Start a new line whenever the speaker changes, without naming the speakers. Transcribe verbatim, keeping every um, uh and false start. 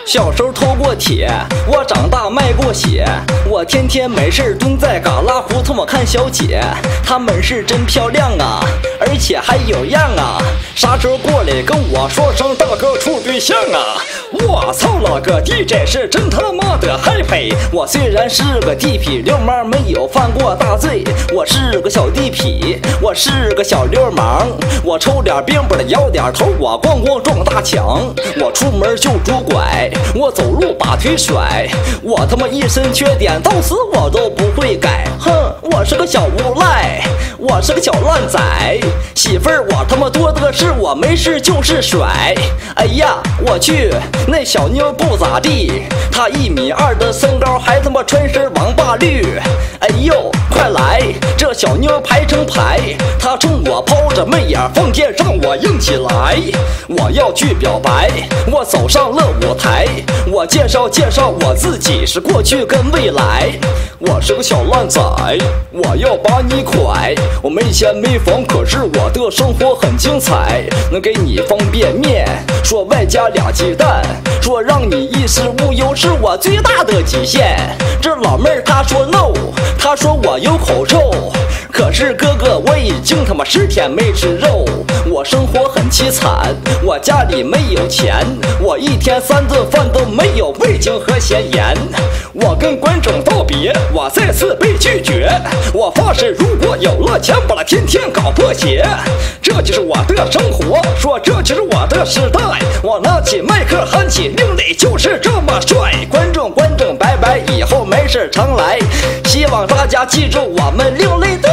小时候偷过铁，我长大卖过血，我天天没事蹲在旮旯胡同我看小姐，她们是真漂亮啊，而且还有样啊，啥时候过来跟我说声大哥处对象啊？我操了个 D J 是真他妈的 happy， 我虽然是个地痞流氓，没有犯过大罪，我是个小地痞，我是个小流氓，我抽点冰不的摇点头，我咣咣撞大墙，我出门就拄拐，我走路把腿甩，我他妈一身缺点，到死我都不会改。哼，我是个小无赖，我是个小烂仔，媳妇儿我他妈多的是，我没事就是甩。哎呀，我去，那小妞不咋地，她一米二的身高，还他妈穿身王八绿。哎呦，快来，这小妞排成排，她冲我抛着媚眼，放电让我硬起来。我要去表白，我走上了舞台，我介绍介绍我自己是过去跟未来。我是个小烂仔，我要把你拐。我没钱没房，可是我的生活很精彩，能给你方便面，说外加俩鸡蛋，说让你衣食无忧，是我最大的极限。这老妹儿她说 no， 她说我有口臭，可是哥哥我已经他妈十天没吃肉，我生活很凄惨，我家里没有钱，我一天三顿饭都没有味精和咸盐。我跟观众道别，我再次被拒绝，我发誓如果有了钱，把它天天搞破鞋。这就是我的生活，说这就是我的时代，我拿起麦克喊起另类，就是这么帅。观众观众拜拜，以后没事常来，希望大家记住我们另类的